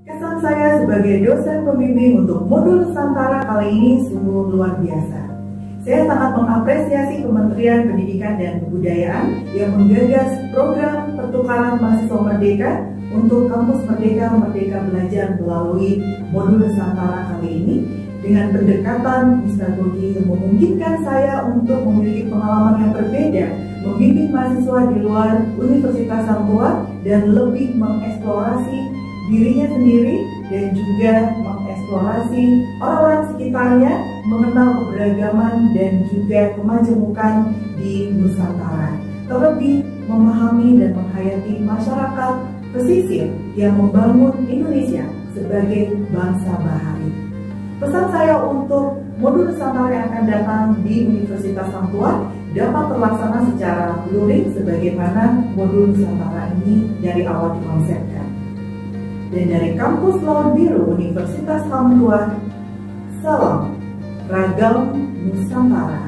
Kesan saya sebagai dosen pembimbing untuk modul Nusantara kali ini sungguh luar biasa. Saya sangat mengapresiasi Kementerian Pendidikan dan Kebudayaan yang menggagas program pertukaran mahasiswa merdeka untuk kampus Merdeka Belajar melalui modul Nusantara kali ini dengan pendekatan strategi yang memungkinkan saya untuk memiliki pengalaman yang berbeda, membimbing mahasiswa di luar Universitas Hangtua dan lebih mengeksplorasi dirinya sendiri dan juga mengeksplorasi orang-orang sekitarnya, mengenal keberagaman dan juga kemajemukan di Nusantara. Terlebih memahami dan menghayati masyarakat pesisir yang membangun Indonesia sebagai bangsa bahari. Pesan saya untuk modul Nusantara yang akan datang di Universitas Hangtua dapat terlaksana secara luring sebagaimana modul Nusantara ini dari awal dikonsepkan. Dan dari Kampus Laut Biru Universitas Hangtua, salam ragam Nusantara.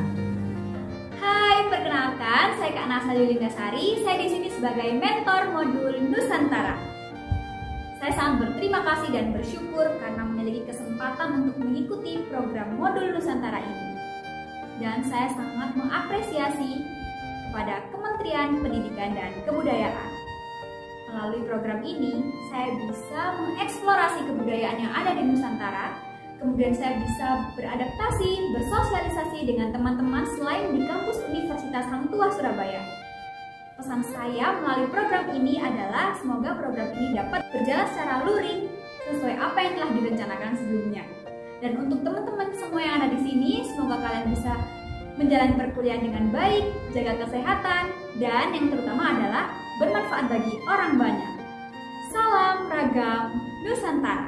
Hai, perkenalkan saya Kak Nasa Lilindasari. Saya di sini sebagai mentor modul Nusantara. Saya sangat berterima kasih dan bersyukur karena memiliki kesempatan untuk mengikuti program modul Nusantara ini. Dan saya sangat mengapresiasi kepada Kementerian Pendidikan dan Kebudayaan. Melalui program ini, saya bisa mengeksplorasi kebudayaan yang ada di Nusantara. Kemudian saya bisa beradaptasi, bersosialisasi dengan teman-teman selain di kampus Universitas Hangtua Surabaya. Pesan saya melalui program ini adalah semoga program ini dapat berjalan secara luring sesuai apa yang telah direncanakan sebelumnya. Dan untuk teman-teman semua yang ada di sini, semoga kalian bisa menjalani perkuliahan dengan baik, jaga kesehatan, dan yang terutama adalah bermanfaat bagi orang banyak. Salam ragam Nusantara.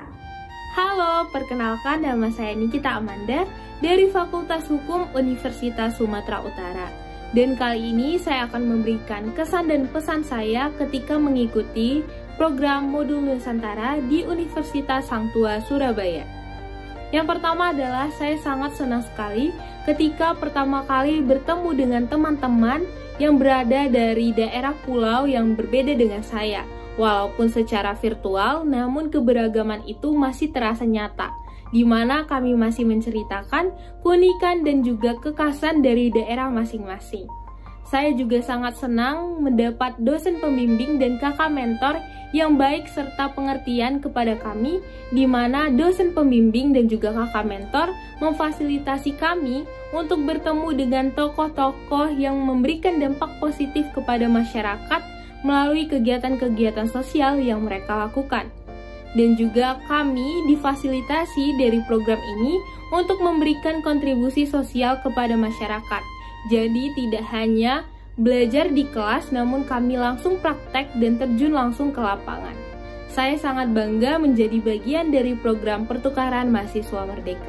Halo, perkenalkan nama saya Nikita Amanda dari Fakultas Hukum Universitas Sumatera Utara. Dan kali ini saya akan memberikan kesan dan pesan saya ketika mengikuti program modul Nusantara di Universitas Hangtua Surabaya. Yang pertama adalah saya sangat senang sekali ketika pertama kali bertemu dengan teman-teman yang berada dari daerah pulau yang berbeda dengan saya. Walaupun secara virtual, namun keberagaman itu masih terasa nyata, di mana kami masih menceritakan keunikan dan juga kekhasan dari daerah masing-masing. Saya juga sangat senang mendapat dosen pembimbing dan kakak mentor yang baik serta pengertian kepada kami, di mana dosen pembimbing dan juga kakak mentor memfasilitasi kami untuk bertemu dengan tokoh-tokoh yang memberikan dampak positif kepada masyarakat melalui kegiatan-kegiatan sosial yang mereka lakukan. Dan juga kami difasilitasi dari program ini untuk memberikan kontribusi sosial kepada masyarakat. Jadi tidak hanya belajar di kelas, namun kami langsung praktek dan terjun langsung ke lapangan. Saya sangat bangga menjadi bagian dari program pertukaran mahasiswa merdeka.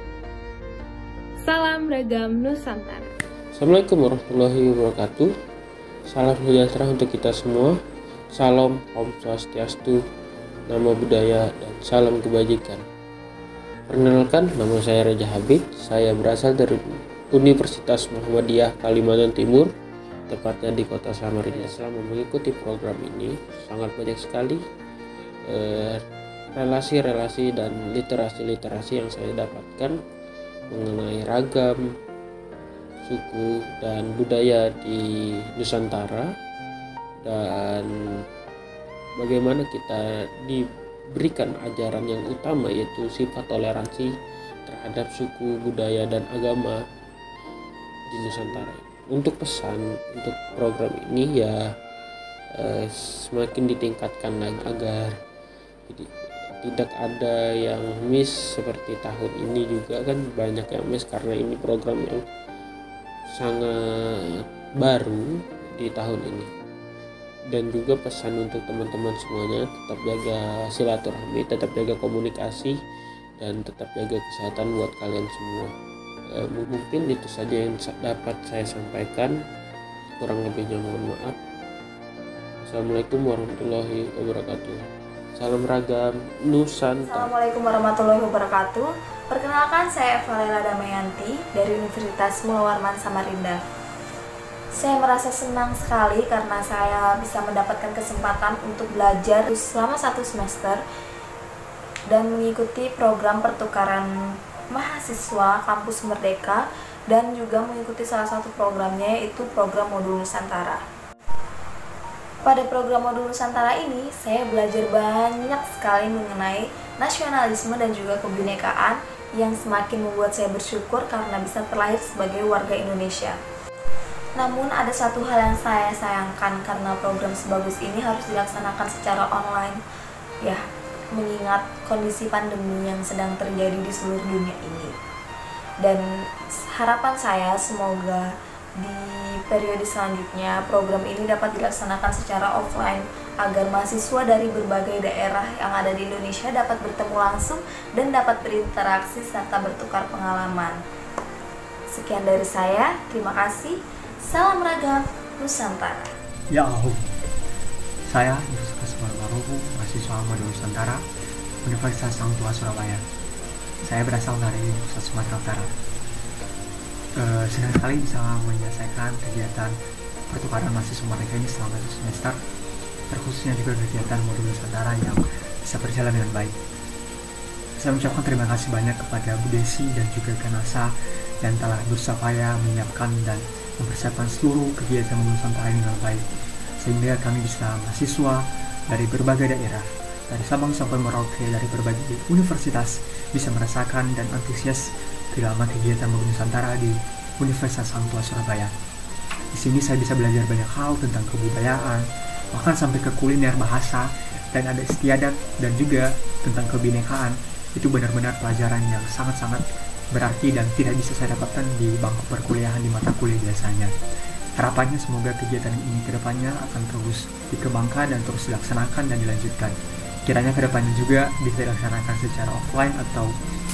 Salam ragam Nusantara. Assalamualaikum warahmatullahi wabarakatuh. Salam sejahtera untuk kita semua. Salam Om Swastiastu, Namo Buddhaya, dan salam kebajikan. Perkenalkan, nama saya Reza Habib. Saya berasal dari Universitas Muhammadiyah Kalimantan Timur, tepatnya di kota Samarinda. Selama mengikuti program ini, sangat banyak sekali relasi-relasi dan literasi-literasi yang saya dapatkan mengenai ragam suku dan budaya di Nusantara, dan bagaimana kita diberikan ajaran yang utama, yaitu sifat toleransi terhadap suku, budaya, dan agama di Nusantara. Untuk pesan untuk program ini ya semakin ditingkatkan lagi agar tidak ada yang miss seperti tahun ini. Juga kan banyak yang miss karena ini program yang sangat baru di tahun ini. Dan juga pesan untuk teman-teman semuanya, tetap jaga silaturahmi, tetap jaga komunikasi, dan tetap jaga kesehatan buat kalian semua. Mungkin itu saja yang dapat saya sampaikan, kurang lebihnya mohon maaf. Assalamualaikum warahmatullahi wabarakatuh. Salam ragam Nusantara. Assalamualaikum warahmatullahi wabarakatuh. Perkenalkan, saya Eva Lela Damayanti dari Universitas Mula Warman Samarinda. Saya merasa senang sekali karena saya bisa mendapatkan kesempatan untuk belajar selama 1 semester dan mengikuti program pertukaran mahasiswa Kampus Merdeka dan juga mengikuti salah satu programnya yaitu program Modul Nusantara. Pada program Modul Nusantara ini, saya belajar banyak sekali mengenai nasionalisme dan juga kebinekaan yang semakin membuat saya bersyukur karena bisa terlahir sebagai warga Indonesia. Namun ada satu hal yang saya sayangkan karena program sebagus ini harus dilaksanakan secara online. Ya, mengingat kondisi pandemi yang sedang terjadi di seluruh dunia ini. Dan harapan saya semoga di periode selanjutnya program ini dapat dilaksanakan secara offline agar mahasiswa dari berbagai daerah yang ada di Indonesia dapat bertemu langsung dan dapat berinteraksi serta bertukar pengalaman. Sekian dari saya, terima kasih. Salam ragam Nusantara. Ya Allah, saya Universitas Baru, mahasiswa Modul Nusantara, Universitas Sang Tua Surabaya. Saya berasal dari Pusat Sumatera Utara. Senang sekali bisa menyelesaikan kegiatan pertukaran mahasiswa mereka ini selama 1 semester, terkhususnya juga kegiatan Modul Nusantara yang bisa berjalan dengan baik. Saya mengucapkan terima kasih banyak kepada Bu Desi dan juga Kanasa yang telah berusaha menyiapkan dan mempersiapkan seluruh kegiatan Modul Nusantara ini dengan baik, sehingga kami bisa mahasiswa dari berbagai daerah, dari Sabang sampai Merauke, dari berbagai universitas bisa merasakan dan antusias dalam kegiatan Modul Nusantara di Universitas Sang Tua Surabaya. Di sini saya bisa belajar banyak hal tentang kebudayaan, bahkan sampai ke kuliner, bahasa, dan ada istiadat dan juga tentang kebinekaan. Itu benar-benar pelajaran yang sangat-sangat berarti dan tidak bisa saya dapatkan di bangku perkuliahan di mata kuliah biasanya. Harapannya semoga kegiatan ini kedepannya akan terus dikembangkan dan terus dilaksanakan dan dilanjutkan. Kiranya kedepannya juga bisa dilaksanakan secara offline atau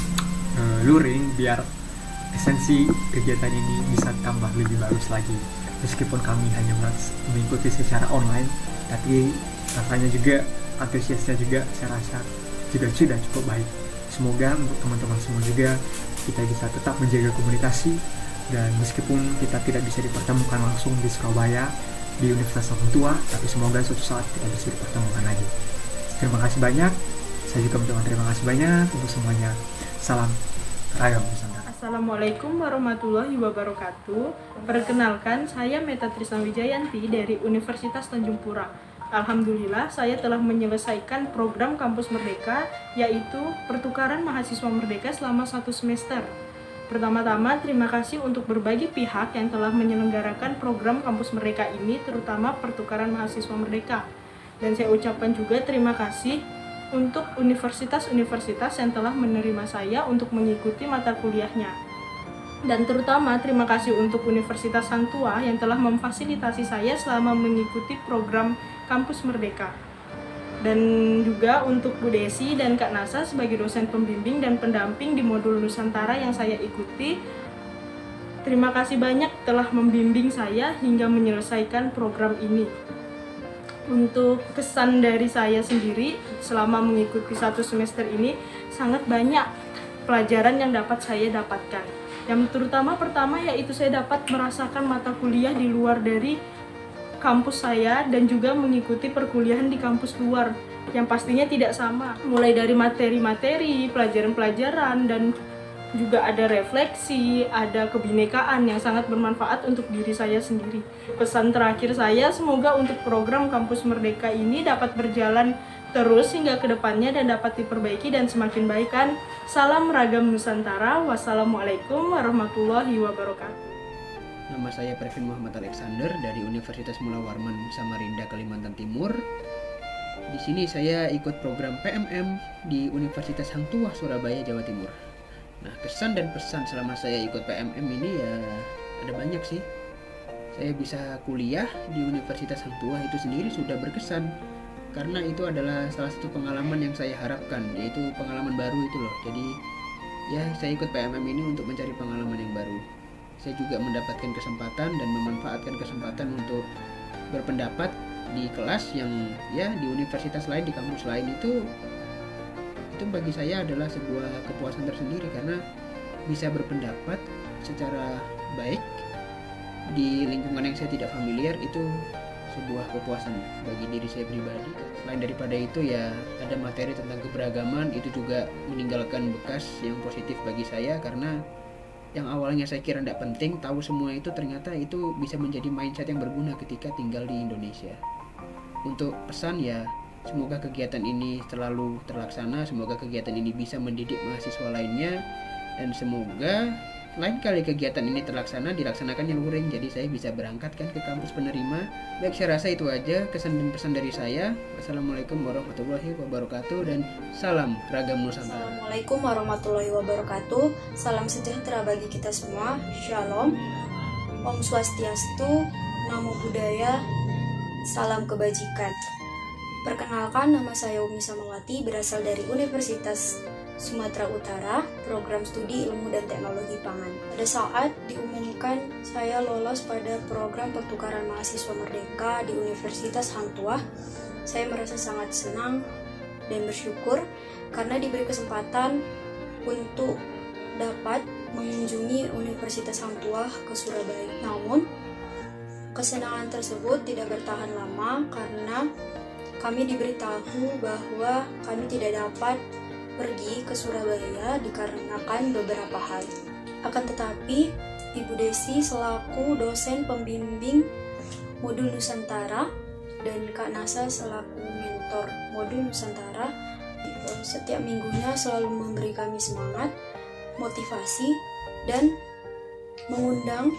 luring biar esensi kegiatan ini bisa tambah lebih bagus lagi. Meskipun kami hanya mengikuti secara online, tapi rasanya juga antusiasnya juga saya rasa juga sudah cukup baik. Semoga untuk teman-teman semua juga kita bisa tetap menjaga komunikasi, dan meskipun kita tidak bisa dipertemukan langsung di Surabaya di Universitas Sang Tua, tapi semoga suatu saat kita bisa dipertemukan lagi. Terima kasih banyak. Saya juga mengucapkan terima kasih banyak untuk semuanya. Salam ragam Nusantara. Assalamualaikum warahmatullahi wabarakatuh. Perkenalkan, saya Meta Trisna Wijayanti dari Universitas Tanjung Pura. Alhamdulillah, saya telah menyelesaikan program Kampus Merdeka, yaitu pertukaran mahasiswa merdeka selama 1 semester. Pertama-tama, terima kasih untuk berbagai pihak yang telah menyelenggarakan program Kampus Merdeka ini, terutama pertukaran mahasiswa merdeka. Dan saya ucapkan juga terima kasih untuk universitas-universitas yang telah menerima saya untuk mengikuti mata kuliahnya. Dan terutama terima kasih untuk Universitas Sang Tua yang telah memfasilitasi saya selama mengikuti program Kampus Merdeka. Dan juga untuk Bu Desi dan Kak Nasa sebagai dosen pembimbing dan pendamping di Modul Nusantara yang saya ikuti. Terima kasih banyak telah membimbing saya hingga menyelesaikan program ini. Untuk kesan dari saya sendiri selama mengikuti 1 semester ini, sangat banyak pelajaran yang dapat saya dapatkan. Yang terutama pertama yaitu saya dapat merasakan mata kuliah di luar dari kampus saya dan juga mengikuti perkuliahan di kampus luar yang pastinya tidak sama. Mulai dari materi-materi, pelajaran-pelajaran, dan juga ada refleksi, ada kebinekaan yang sangat bermanfaat untuk diri saya sendiri. Pesan terakhir saya, semoga untuk program Kampus Merdeka ini dapat berjalan terus hingga kedepannya dan dapat diperbaiki dan semakin baik kan. Salam ragam Nusantara. Wassalamualaikum warahmatullahi wabarakatuh. Nama saya Previn Muhammad Alexander dari Universitas Mula Warman Samarinda, Kalimantan Timur. Di sini saya ikut program PMM di Universitas Hang Tuah, Surabaya, Jawa Timur. Nah, kesan dan pesan selama saya ikut PMM ini ya ada banyak sih. Saya bisa kuliah di Universitas Hang Tuah itu sendiri sudah berkesan, karena itu adalah salah satu pengalaman yang saya harapkan, yaitu pengalaman baru itu loh. Jadi ya saya ikut PMM ini untuk mencari pengalaman yang baru. Saya juga mendapatkan kesempatan dan memanfaatkan kesempatan untuk berpendapat di kelas yang ya di universitas lain, di kampus lain. Itu bagi saya adalah sebuah kepuasan tersendiri, karena bisa berpendapat secara baik di lingkungan yang saya tidak familiar. Itu sebuah kepuasan bagi diri saya pribadi. Selain daripada itu ya ada materi tentang keberagaman, itu juga meninggalkan bekas yang positif bagi saya, karena yang awalnya saya kira tidak penting, tahu semua itu ternyata itu bisa menjadi mindset yang berguna ketika tinggal di Indonesia. Untuk pesan ya, semoga kegiatan ini selalu terlaksana, semoga kegiatan ini bisa mendidik mahasiswa lainnya, dan semoga lain kali kegiatan ini dilaksanakan yang luring, jadi saya bisa berangkat kan ke kampus penerima. Baik, saya rasa itu aja kesan dan pesan dari saya. Wassalamualaikum warahmatullahi wabarakatuh, dan salam ragam Nusantara. Assalamualaikum warahmatullahi wabarakatuh. Salam sejahtera bagi kita semua. Shalom. Om Swastiastu. Namo Buddhaya. Salam kebajikan. Perkenalkan, nama saya Umi Samawati, berasal dari Universitas Sumatera Utara, program studi ilmu dan teknologi pangan. Pada saat diumumkan saya lolos pada program pertukaran mahasiswa merdeka di Universitas Hang Tuah, saya merasa sangat senang dan bersyukur karena diberi kesempatan untuk dapat mengunjungi Universitas Hang Tuah ke Surabaya. Namun, kesenangan tersebut tidak bertahan lama karena kami diberitahu bahwa kami tidak dapat pergi ke Surabaya dikarenakan beberapa hal. Akan tetapi, Ibu Desi selaku dosen pembimbing modul Nusantara dan Kak Nasa selaku mentor modul Nusantara setiap minggunya selalu memberi kami semangat, motivasi, dan mengundang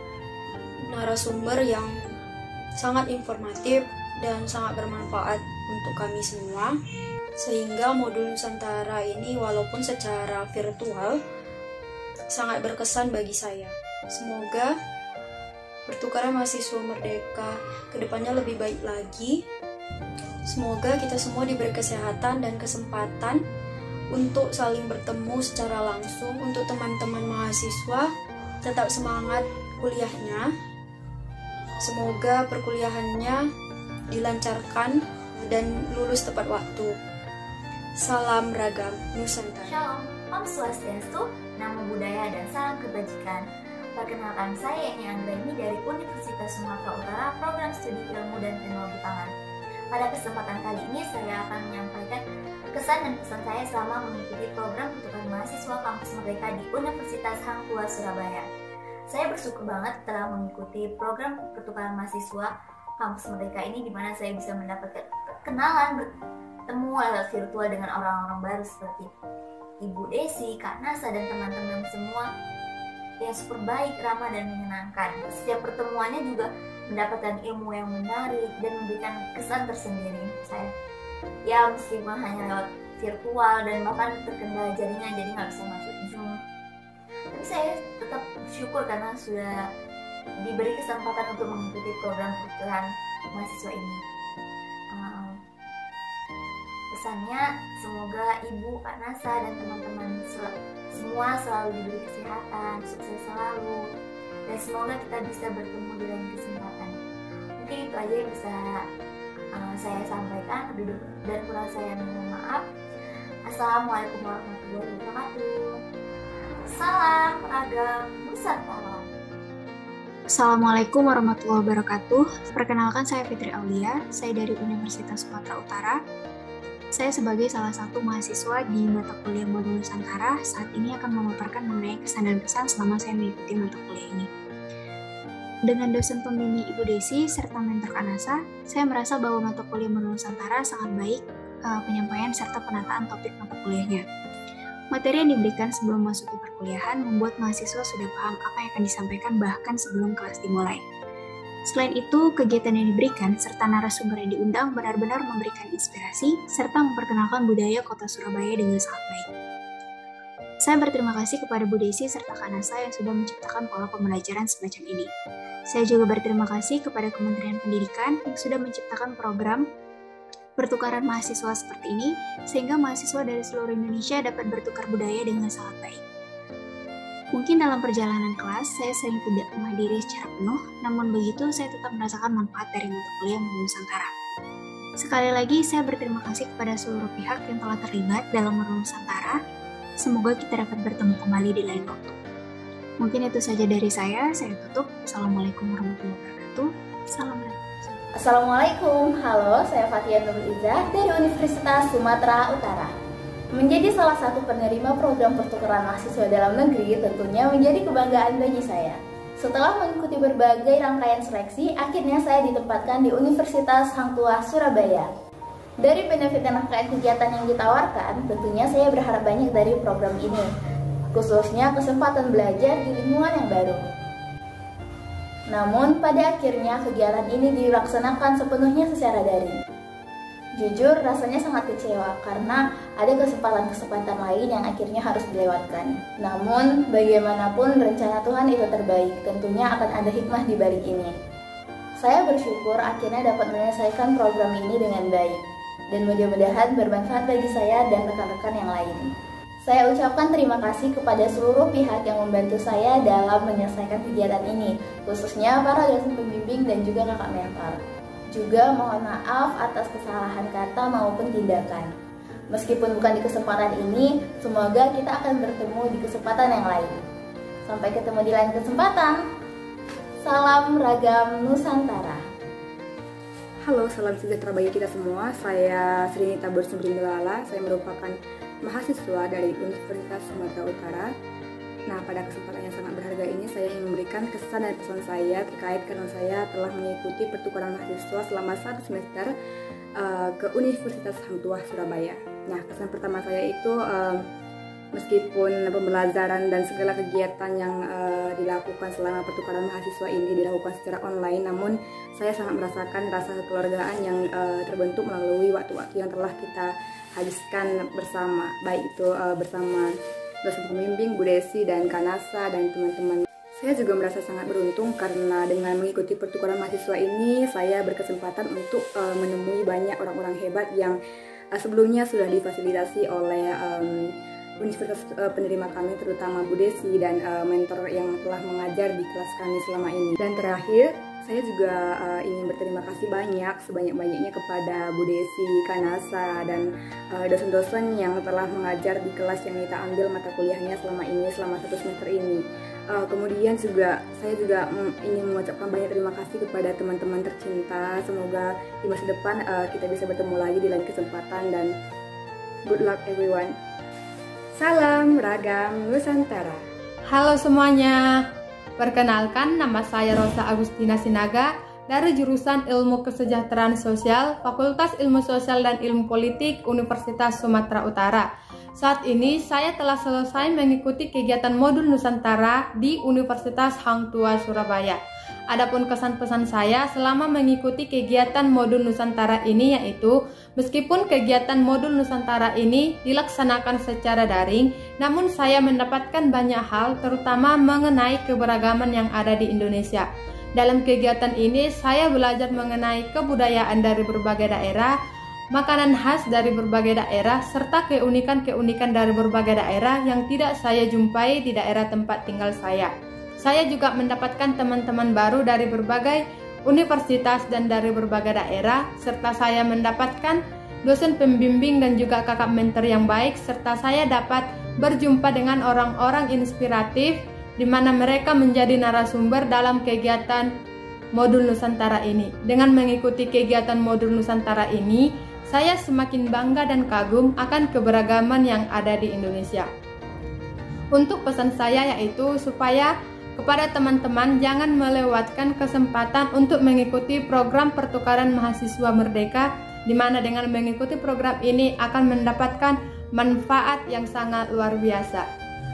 narasumber yang sangat informatif dan sangat bermanfaat untuk kami semua. Sehingga modul Nusantara ini walaupun secara virtual sangat berkesan bagi saya. Semoga pertukaran mahasiswa merdeka kedepannya lebih baik lagi. Semoga kita semua diberi kesehatan dan kesempatan untuk saling bertemu secara langsung. Untuk teman-teman mahasiswa tetap semangat kuliahnya. Semoga perkuliahannya dilancarkan dan lulus tepat waktu. Salam ragam Nusantara. Shalom, Om Swastiastu, Namo Buddhaya, dan salam kebajikan. Perkenalkan, saya Eni Anggraini dari Universitas Sumatera Utara, program studi ilmu dan teknologi pangan. Pada kesempatan kali ini saya akan menyampaikan kesan dan pesan saya selama mengikuti program pertukaran mahasiswa kampus merdeka di Universitas Hang Tuah Surabaya. Saya bersyukur banget telah mengikuti program pertukaran mahasiswa kampus merdeka ini, di mana saya bisa mendapatkan kenalan, bertemu lewat virtual dengan orang-orang baru seperti Ibu Desi, Kak Nasa, dan teman-teman semua yang super baik, ramah, dan menyenangkan. Setiap pertemuannya juga mendapatkan ilmu yang menarik dan memberikan kesan tersendiri saya. Ya, meskipun hanya lewat virtual dan bahkan terkendala jaringan jadi nggak bisa masuk Zoom, tapi saya tetap bersyukur karena sudah diberi kesempatan untuk mengikuti program pertukaran mahasiswa ini. Pesannya, semoga Ibu, Kak Nasa, dan teman-teman semua selalu diberi kesehatan, sukses selalu, dan semoga kita bisa bertemu di lain kesempatan. Mungkin itu aja yang bisa saya sampaikan. Dan kurang saya mohon maaf. Assalamualaikum warahmatullahi wabarakatuh. Salam ragam Nusantara. Assalamualaikum warahmatullahi wabarakatuh. Perkenalkan, saya Fitri Aulia. Saya dari Universitas Sumatera Utara. Saya sebagai salah satu mahasiswa di mata kuliah modul Nusantara saat ini akan memaparkan mengenai kesan dan pesan selama saya mengikuti mata kuliah ini. Dengan dosen pembimbing Ibu Desi serta mentor Kak Nasa, saya merasa bahwa mata kuliah modul Nusantara sangat baik penyampaian serta penataan topik mata kuliahnya. Materi yang diberikan sebelum masuki perkuliahan membuat mahasiswa sudah paham apa yang akan disampaikan bahkan sebelum kelas dimulai. Selain itu, kegiatan yang diberikan serta narasumber yang diundang benar-benar memberikan inspirasi serta memperkenalkan budaya kota Surabaya dengan sangat baik. Saya berterima kasih kepada Bu Desi serta Kak Nasa yang sudah menciptakan pola pembelajaran semacam ini. Saya juga berterima kasih kepada Kementerian Pendidikan yang sudah menciptakan program pertukaran mahasiswa seperti ini, sehingga mahasiswa dari seluruh Indonesia dapat bertukar budaya dengan sangat baik. Mungkin dalam perjalanan kelas, saya sering tidak menghadiri secara penuh, namun begitu saya tetap merasakan manfaat dari mata kuliah modul Nusantara. Sekali lagi, saya berterima kasih kepada seluruh pihak yang telah terlibat dalam modul Nusantara. Semoga kita dapat bertemu kembali di lain waktu. Mungkin itu saja dari saya tutup. Assalamualaikum warahmatullahi wabarakatuh. Salam. Assalamualaikum, halo, saya Fatia Nurul Izzah dari Universitas Sumatera Utara. Menjadi salah satu penerima program pertukaran mahasiswa dalam negeri tentunya menjadi kebanggaan bagi saya. Setelah mengikuti berbagai rangkaian seleksi, akhirnya saya ditempatkan di Universitas Hang Tuah Surabaya. Dari benefit dan rangkaian kegiatan yang ditawarkan, tentunya saya berharap banyak dari program ini, khususnya kesempatan belajar di lingkungan yang baru. Namun, pada akhirnya kegiatan ini dilaksanakan sepenuhnya secara daring. Jujur, rasanya sangat kecewa karena ada kesempatan-kesempatan lain yang akhirnya harus dilewatkan. Namun, bagaimanapun rencana Tuhan itu terbaik, tentunya akan ada hikmah di balik ini. Saya bersyukur akhirnya dapat menyelesaikan program ini dengan baik, dan mudah-mudahan bermanfaat bagi saya dan rekan-rekan yang lain. Saya ucapkan terima kasih kepada seluruh pihak yang membantu saya dalam menyelesaikan kegiatan ini, khususnya para dosen pembimbing dan juga kakak mentor. Juga mohon maaf atas kesalahan kata maupun tindakan. Meskipun bukan di kesempatan ini, semoga kita akan bertemu di kesempatan yang lain. Sampai ketemu di lain kesempatan. Salam Ragam Nusantara. Halo, salam sejahtera bagi kita semua. Saya Srinita Bersumberindalala. Saya merupakan mahasiswa dari Universitas Sumatera Utara. Nah, pada kesempatan yang sangat berharga ini saya ingin memberikan kesan dan pesan saya terkait karena saya telah mengikuti pertukaran mahasiswa selama 1 semester ke Universitas Hang Tuah Surabaya. Nah, kesan pertama saya itu meskipun pembelajaran dan segala kegiatan yang dilakukan selama pertukaran mahasiswa ini dilakukan secara online, namun saya sangat merasakan rasa kekeluargaan yang terbentuk melalui waktu-waktu yang telah kita habiskan bersama, baik itu bersama dosen pembimbing, Bu Desi, dan Kanasa, dan teman-teman. Saya juga merasa sangat beruntung karena dengan mengikuti pertukaran mahasiswa ini, saya berkesempatan untuk menemui banyak orang-orang hebat yang sebelumnya sudah difasilitasi oleh universitas penerima kami, terutama Bu Desi dan mentor yang telah mengajar di kelas kami selama ini. Dan terakhir, saya juga ingin berterima kasih sebanyak-banyaknya kepada Bu Desi, Kanasa, dan dosen-dosen yang telah mengajar di kelas yang kita ambil mata kuliahnya selama 1 semester ini. Kemudian juga saya juga ingin mengucapkan banyak terima kasih kepada teman-teman tercinta. Semoga di masa depan kita bisa bertemu lagi di lain kesempatan, dan good luck everyone. Salam Ragam Nusantara. Halo semuanya. Perkenalkan, nama saya Rosa Agustina Sinaga dari jurusan Ilmu Kesejahteraan Sosial, Fakultas Ilmu Sosial dan Ilmu Politik, Universitas Sumatera Utara. Saat ini saya telah selesai mengikuti kegiatan modul Nusantara di Universitas Hang Tuah Surabaya. Adapun kesan-pesan saya selama mengikuti kegiatan modul Nusantara ini yaitu, meskipun kegiatan modul Nusantara ini dilaksanakan secara daring, namun saya mendapatkan banyak hal terutama mengenai keberagaman yang ada di Indonesia. Dalam kegiatan ini saya belajar mengenai kebudayaan dari berbagai daerah, makanan khas dari berbagai daerah, serta keunikan-keunikan dari berbagai daerah yang tidak saya jumpai di daerah tempat tinggal saya. Saya juga mendapatkan teman-teman baru dari berbagai universitas dan dari berbagai daerah, serta saya mendapatkan dosen pembimbing dan juga kakak mentor yang baik, serta saya dapat berjumpa dengan orang-orang inspiratif di mana mereka menjadi narasumber dalam kegiatan modul Nusantara ini. Dengan mengikuti kegiatan modul Nusantara ini, saya semakin bangga dan kagum akan keberagaman yang ada di Indonesia. Untuk pesan saya yaitu supaya kepada teman-teman jangan melewatkan kesempatan untuk mengikuti program pertukaran mahasiswa merdeka, di mana dengan mengikuti program ini akan mendapatkan manfaat yang sangat luar biasa.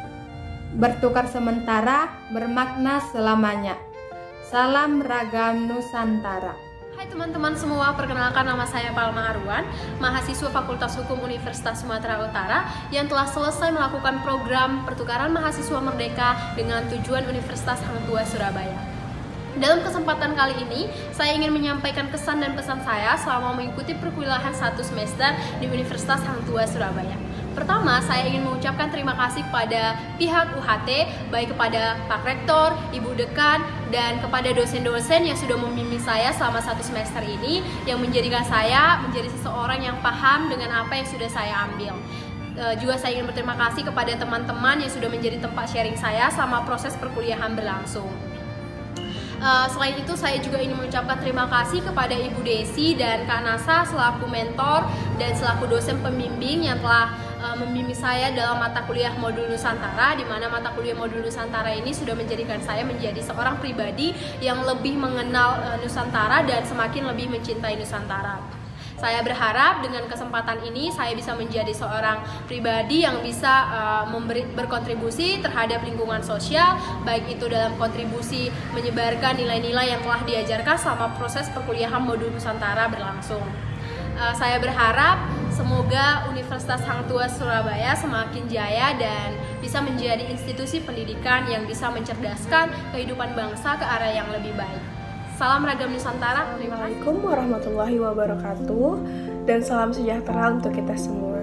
Bertukar sementara bermakna selamanya. Salam Ragam Nusantara. Hai teman-teman semua, perkenalkan nama saya Palma Arwan, mahasiswa Fakultas Hukum Universitas Sumatera Utara yang telah selesai melakukan program pertukaran mahasiswa merdeka dengan tujuan Universitas Hang Tuah Surabaya. Dalam kesempatan kali ini, saya ingin menyampaikan kesan dan pesan saya selama mengikuti perkuliahan 1 semester di Universitas Hang Tuah Surabaya. Pertama, saya ingin mengucapkan terima kasih kepada pihak UHT, baik kepada Pak Rektor, Ibu Dekan, dan kepada dosen-dosen yang sudah membimbing saya selama 1 semester ini, yang menjadikan saya menjadi seseorang yang paham dengan apa yang sudah saya ambil. Juga saya ingin berterima kasih kepada teman-teman yang sudah menjadi tempat sharing saya selama proses perkuliahan berlangsung. Selain itu saya juga ingin mengucapkan terima kasih kepada Ibu Desi dan Kak Nasa selaku mentor dan selaku dosen pembimbing yang telah membimbing saya dalam mata kuliah modul Nusantara, di mana mata kuliah modul Nusantara ini sudah menjadikan saya menjadi seorang pribadi yang lebih mengenal Nusantara dan semakin lebih mencintai Nusantara. Saya berharap dengan kesempatan ini saya bisa menjadi seorang pribadi yang bisa berkontribusi terhadap lingkungan sosial, baik itu dalam kontribusi menyebarkan nilai-nilai yang telah diajarkan selama proses perkuliahan modul Nusantara berlangsung. Saya berharap semoga Universitas Hang Tuah Surabaya semakin jaya dan bisa menjadi institusi pendidikan yang bisa mencerdaskan kehidupan bangsa ke arah yang lebih baik. Salam ragam Nusantara. Assalamualaikum warahmatullahi wabarakatuh dan salam sejahtera untuk kita semua.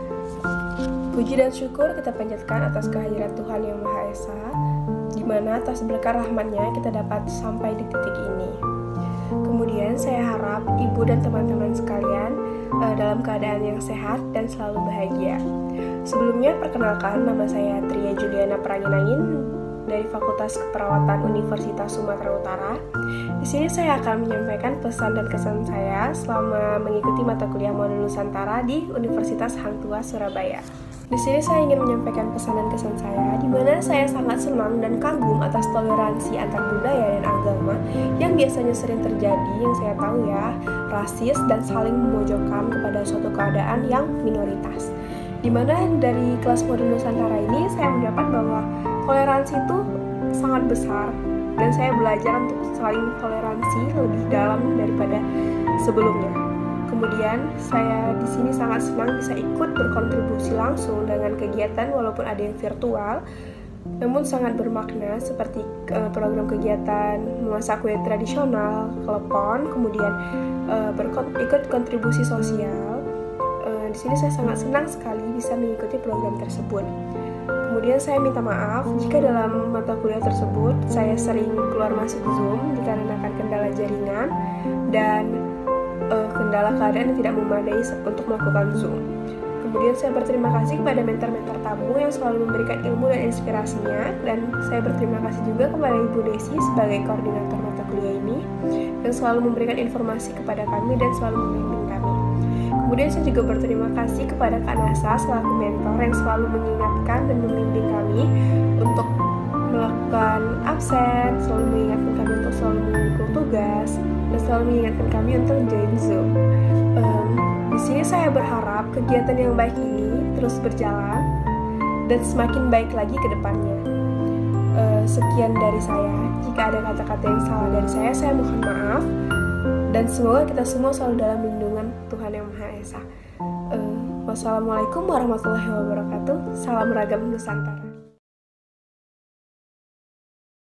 Puji dan syukur kita panjatkan atas kehadiran Tuhan Yang Maha Esa, di mana atas berkah rahmat-Nya kita dapat sampai di titik ini. Kemudian saya harap ibu dan teman-teman sekalian dalam keadaan yang sehat dan selalu bahagia. Sebelumnya perkenalkan, nama saya Tria Juliana Pranginangin dari Fakultas Keperawatan Universitas Sumatera Utara. Di sini saya akan menyampaikan pesan dan kesan saya selama mengikuti mata kuliah modul Nusantara di Universitas Hang Tuah Surabaya. Di sini saya ingin menyampaikan pesan dan kesan saya, di mana saya sangat senang dan kagum atas toleransi antar budaya dan agama yang biasanya sering terjadi, yang saya tahu ya, rasis dan saling memojokkan kepada suatu keadaan yang minoritas. Di mana dari kelas modul Nusantara ini saya mendapat bahwa toleransi itu sangat besar dan saya belajar untuk saling toleransi lebih dalam daripada sebelumnya. Kemudian saya di sini sangat senang bisa ikut berkontribusi langsung dengan kegiatan walaupun ada yang virtual, namun sangat bermakna seperti program kegiatan memasak kue tradisional, klepon, kemudian ikut kontribusi sosial. Di sini saya sangat senang sekali bisa mengikuti program tersebut. Kemudian saya minta maaf jika dalam mata kuliah tersebut saya sering keluar masuk Zoom dikarenakan kendala jaringan dan kendala keadaan yang tidak memadai untuk melakukan Zoom. Kemudian saya berterima kasih kepada mentor-mentor tamu yang selalu memberikan ilmu dan inspirasinya, dan saya berterima kasih juga kepada Ibu Desi sebagai koordinator mata kuliah ini yang selalu memberikan informasi kepada kami dan selalu membimbing kami. Kemudian saya juga berterima kasih kepada Kak Nasa selaku mentor yang selalu mengingatkan dan membimbing kami untuk melakukan absen, selalu mengingatkan kami untuk selalu mengumpul tugas, dan selalu mengingatkan kami untuk join Zoom. Di sini saya berharap kegiatan yang baik ini terus berjalan dan semakin baik lagi ke depannya. Sekian dari saya. Jika ada kata-kata yang salah dari saya mohon maaf. Dan semoga kita semua selalu dalam lindungan Tuhan Yang Maha Esa. Wassalamualaikum warahmatullahi wabarakatuh. Salam ragam Nusantara.